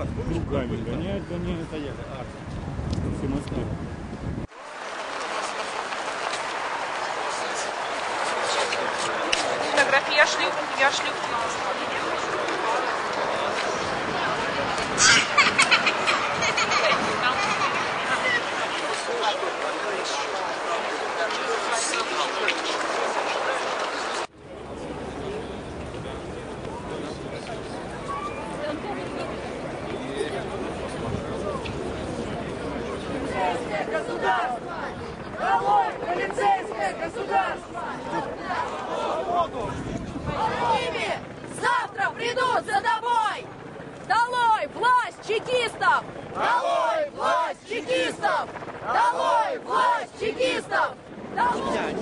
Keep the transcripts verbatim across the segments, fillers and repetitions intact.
Кругами гоняют, гоняют. Все мосты. Фотографии, я шлю, я шлю. Государство! Долой полицейское государство! Ими завтра придут за тобой! Долой власть чекистов! Долой власть чекистов! Долой власть чекистов! Долой!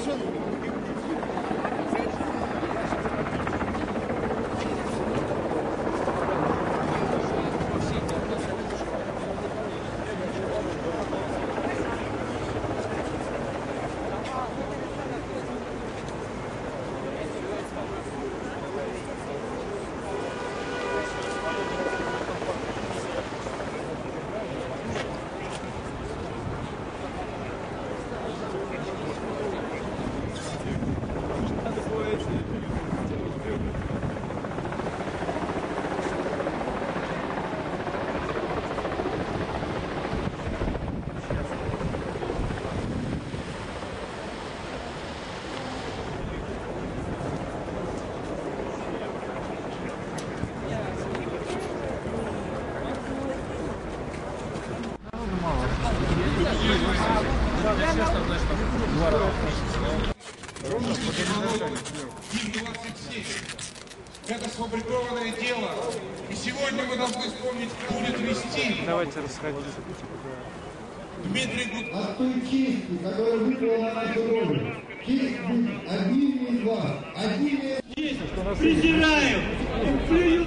Это сфабрикованное дело. И сегодня мы должны вспомнить, будет вести. Давайте расходиться. Дмитрий Гудков. От той чести, которая выпала на нашу родину. Честь быть одними из вас. Одними из вас. Презираю! Плюют!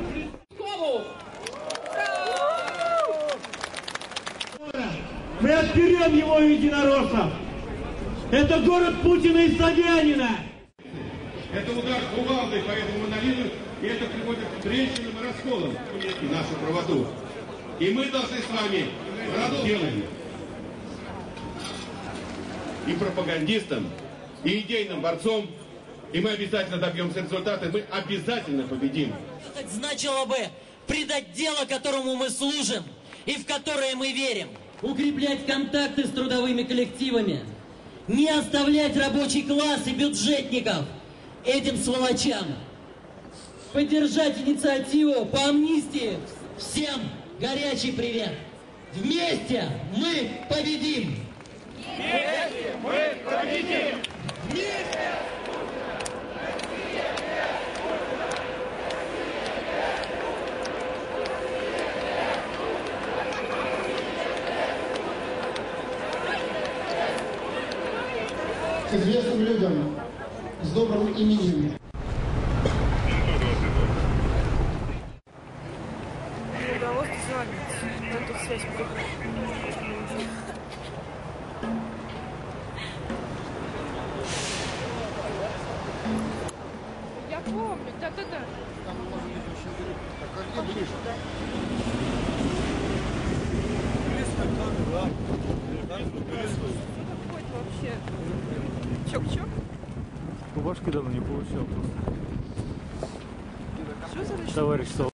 Мы отберем его единороссов! Это город Путина и Собянина! Это удар кувалдой по этому монолиту, и это приводит к трещинам и расколам и нашу правоту. И мы должны с вами делать и пропагандистам, и идейным борцом, и мы обязательно добьемся результата, мы обязательно победим. Это значило бы предать дело, которому мы служим, и в которое мы верим. Укреплять контакты с трудовыми коллективами, не оставлять рабочий класс и бюджетников этим сволочам. Поддержать инициативу по амнистии. Всем горячий привет. Вместе мы победим. Вместе мы победим! Вместе! к известным людям с добрым именем. Не удалось дозвониться, но тут связь приходит. Я помню, да-да-да. Там может быть очень далеко. Так как где ближе? Какой-то вообще чок-чок. Бабашки давно не получал просто. Что за Товарищ Сол.